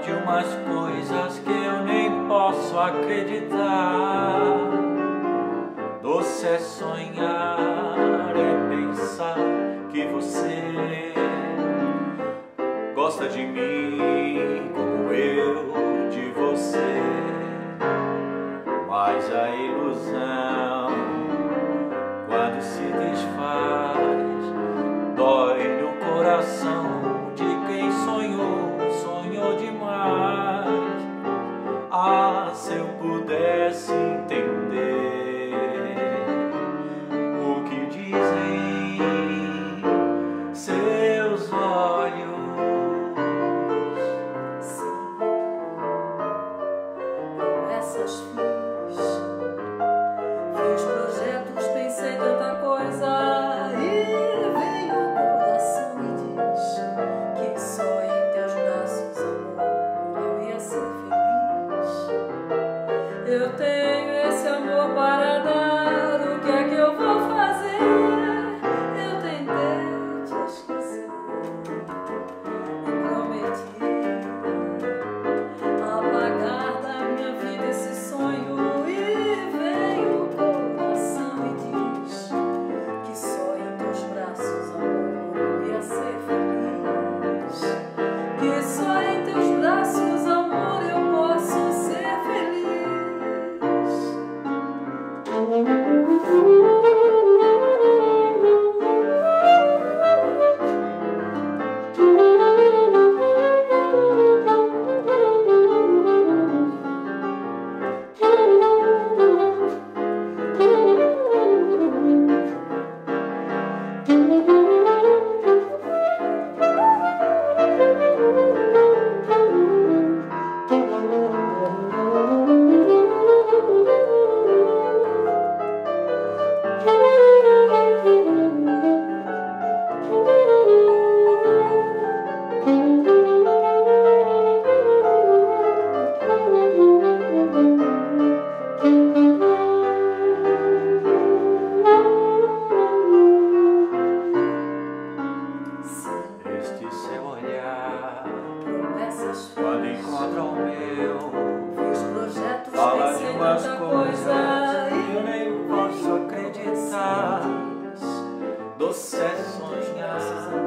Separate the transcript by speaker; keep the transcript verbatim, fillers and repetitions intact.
Speaker 1: de umas coisas que eu nem posso acreditar. Doce é sonhar, é pensar que você gosta de mim como eu de você. Mas a ilusão, quando se desfaz, dói no coração de quem sonhou, sonhou demais. Ah, se eu pudesse entender o que dizem seus olhos.
Speaker 2: Sim, promessas fiz, fiz projetos, pensei tanta coisa, e veio o coração e diz que só em teus braços, amor, eu ia ser feliz. Eu tenho esse amor para dar, o que é que eu vou fazer? Eu tentei te esquecer e prometi apagar da minha vida esse sonho, e vem o coração e diz que só em teus braços, amor, eu ia ser feliz. Que só em teus braços, amor, eu posso ser feliz.
Speaker 1: Este seu olhar,
Speaker 2: Promessas
Speaker 1: quando
Speaker 2: fiz,
Speaker 1: encontra o meu,
Speaker 2: fiz projetos,
Speaker 1: fala de
Speaker 2: pensei
Speaker 1: umas
Speaker 2: tanta
Speaker 1: coisas
Speaker 2: coisa,
Speaker 1: que eu
Speaker 2: e
Speaker 1: nem posso acreditar. Doce é sonhar,